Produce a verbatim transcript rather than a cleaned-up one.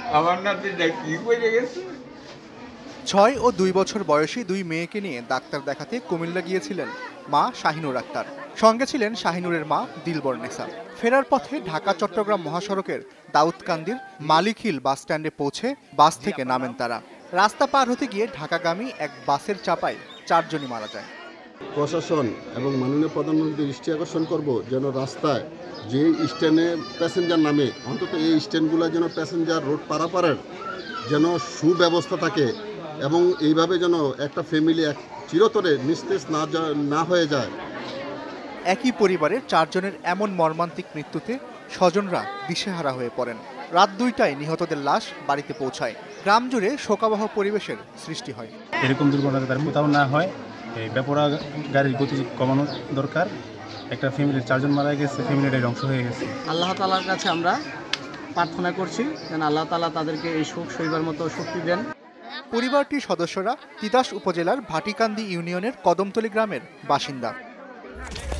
আমার নাতিটা কি করে গেছে। ছয় ও দুই বছর বয়সী দুই মেয়েকে নিয়ে ডাক্তার দেখাতে কুমিল্লা গিয়েছিলেন মা শাহিনুর আক্তার। সঙ্গে ছিলেন শাহিনুরের মা দিলবরনেসা। ফেরার পথে ঢাকা চট্টগ্রাম মহাসড়কের দাউদকান্দির মালিক হিল বাস স্ট্যান্ডে পৌঁছে বাস থেকে নামেন তারা। রাস্তা পার হতে গিয়ে ঢাকাগামী এক বাসের চাপায় চারজনই মারা যায়। প্রশাসন এবং মাননীয় প্রধানমন্ত্রীর দৃষ্টি আকর্ষণ করব যেন রাস্তায় যে স্ট্যান্ডে প্যাসেঞ্জার নামে অন্তত এই স্ট্যান্ডগুলো যেন প্যাসেঞ্জার রোড পারাপারের যেন সুব্যবস্থা থাকে এবং এইভাবে যেন একটা ফ্যামিলি এক চিরতরে নিস্তেজ না না হয়ে যায়। একই পরিবারের চারজনের এমন মর্মান্তিক মৃত্যুতে স্বজনরা দিশেহারা হয়ে পড়েন। রাত দুইটায় নিহতদের লাশ বাড়িতে পৌঁছায়। গ্রাম জুড়ে শোকাবহ পরিবেশের সৃষ্টি হয়। এরকম দুর্ঘটনা তার কোথাও না হয়, এই বেপরা গাড়ির গতি কমানো দরকার। একটা ফ্যামিলির চারজন মারা গেছে, ফ্যামিলিটাই ধ্বংস হয়ে গেছে। আল্লাহ তাআলার কাছে আমরা প্রার্থনা করছি যেন আল্লাহ তাআলা তাদেরকে এই শোক সইবার মতো শক্তি দেন। পরিবারটির সদস্যরা তিতাস উপজেলার ভাটিকান্দি ইউনিয়নের কদমতলী গ্রামের বাসিন্দা।